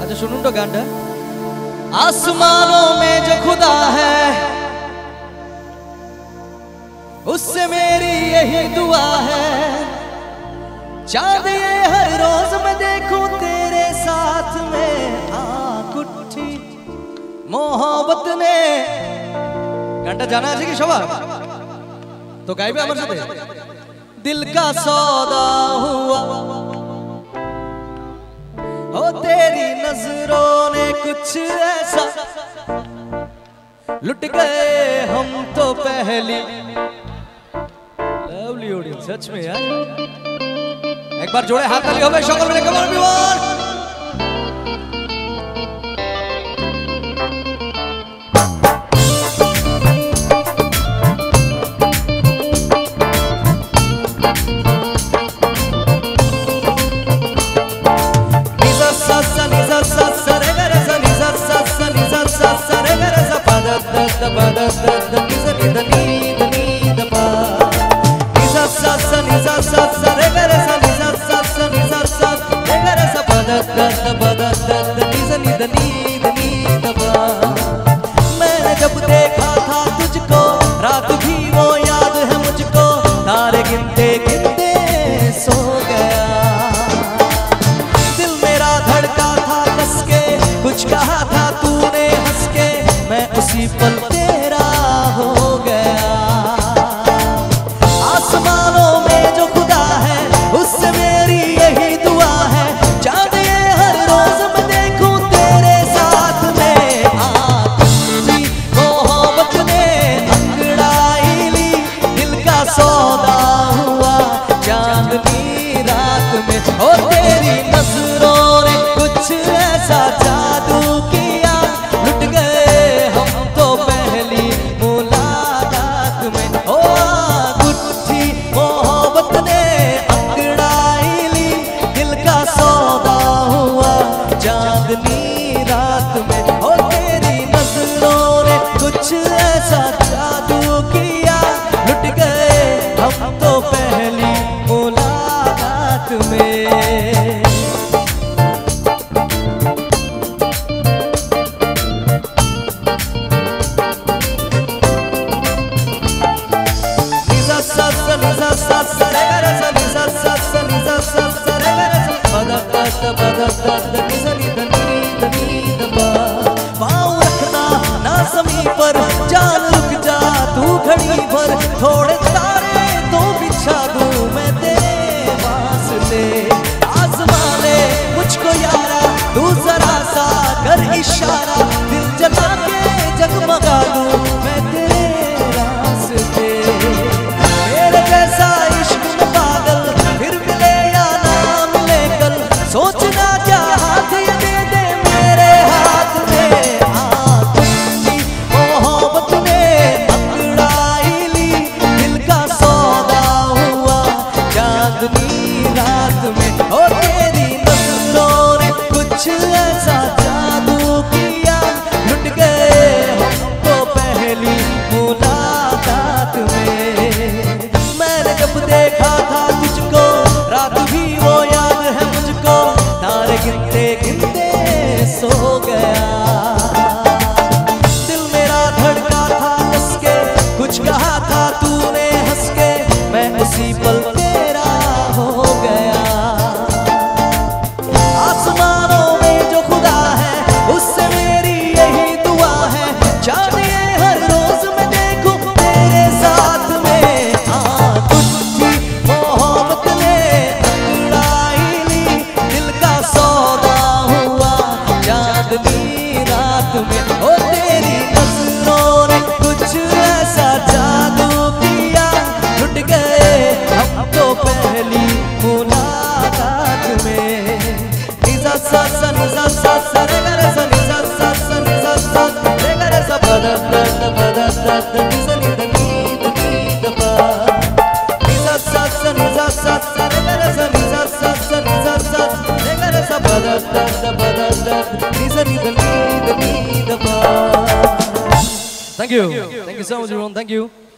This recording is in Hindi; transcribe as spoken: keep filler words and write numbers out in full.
अच्छा सुनूं तो गांडा। आसमानों में जो खुदा है उससे मेरी यही दुआ है, चांद ये हर रोज मैं देखूं तेरे साथ में। आँख उठी मोहब्बत ने गांडा जाना है कि सवार तो गाइबे আমার সাথে। दिल का सौदा हुआ हो तेरी नजरों ने कुछ ऐसा, लुट गए हम तो पहली। लवली ऑडियंस सच में यार, एक बार जोड़े हाथ ताली होवे সকল মিলে। कम ऑन एवरीवन, मैंने जब देखा था तुझको रात भी वो याद है मुझको, तारे गिनते गिनते सो गया। दिल मेरा धड़का था कस के, कुछ कहा था तूने हंस के, मैं उसी पल तेरा हो गया। आसमानों में जो खुदा है उससे मेरी यही दुआ है, चांद ये हर रोज मैं देखूं तेरे साथ में। आँख उठी मोहब्बत ने अंगड़ाई ली, दिल का सौदा हुआ चांदनी रात में। और तेरी नजरों ने कुछ ऐसा जादू किया, लुट गए हम तो पहली मुलाकात में। ओ आँख उठी मोहब्बत ने अंगड़ाई ली, दिल का सौदा हुआ चांदनी रात में। ओ तेरी नजरों ने कुछ ऐसा जादू किया, लुट गए हम तो पहली मुलाकात में। पाँव रखना ना ज़मीं पर, जान रुक जा तू घड़ी भर, थोड़े तारे तो बिछा दूं मैं तेरे वास्ते। आज़मा ले मुझको यारा तू जरा सा कर इशारा, दिल जला के जगमगा दूं मैं तेरे रास्ते। मेरे जैसा इश्क में पागल फिर मिले या ना मिले कल, सोचना क्या हाथ ये दे दे मेरे हाथ में। आँख उठी मोहब्बत ने अंगड़ाई ली, दिल का सौदा हुआ चांदनी रात में। और तेरी नजरों ने कुछ ऐसा जादू किया, लुट गए हम तो पहली मुलाकात में। मैंने जब देखा था तुझको रात भी वो याद है मुझको, तारे गिनते गिनते सो गया। दिल मेरा धड़का था कस के, कुछ कहा था तूने हंस के, मैं उसी पल तेरा हो गया। आसमानों में जो खुदा है उससे मेरी यही दुआ है, चांद ये हर रोज मैं देखूं तेरे साथ में। आँख उठी मोहब्बत ने अंगड़ाई ली, दिल का सौदा हुआ चांदनी रात में। ओ तेरी नजरों ने कुछ ऐसा जादू किया, लुट गए हम तो पहली मुलाकात में। निजा सा सा निजा सा सा रे गा रे सा निजा सा सा निजा सा रे गा रे सा बदा बदा बदा बदा निजा निजा निजा निजा बा। निजा सा सा निजा सा सा रे गा रे सा निजा सा सा निजा सा रे गा रे सा बदा बदा बदा बदा निजा निजा निजा निजा बा। Thank you. Thank you so much everyone. Thank you.